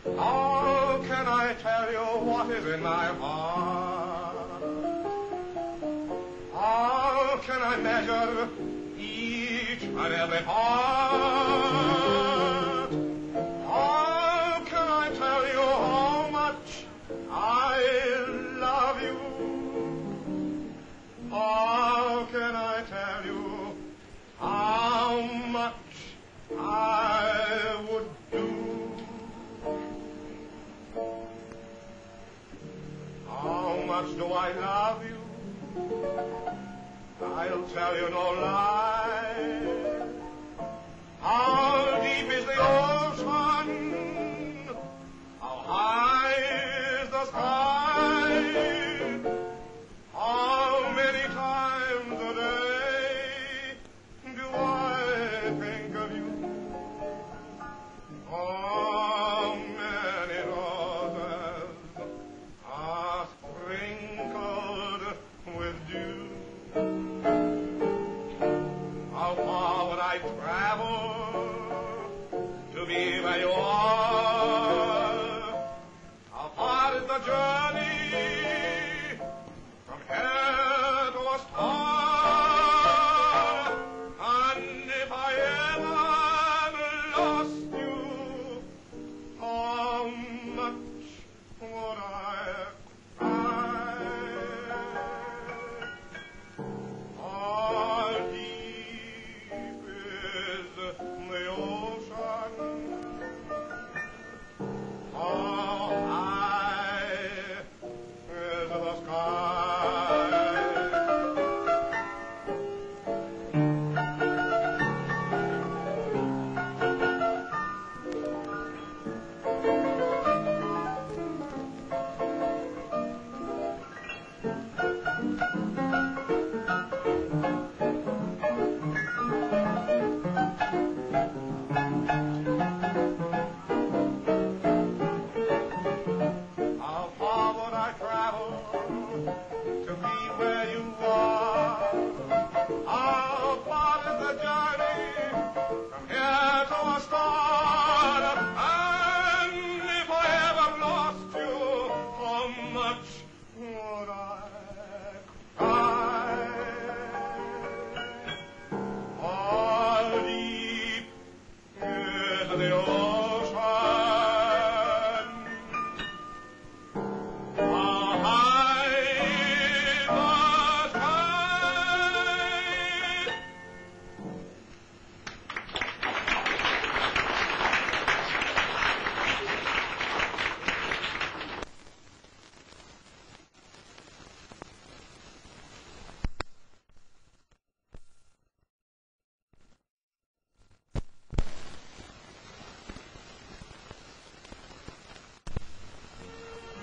How can I tell you what is in my heart? How can I measure each and every part? How can I tell you how much I love you? How can I tell you how much I would do? How much do I love you? I'll tell you no lie. How deep is the ocean? How high is the sky? How many times a day do I think of you? How many roses are sprinkled with dew? How far would I travel to be where you are?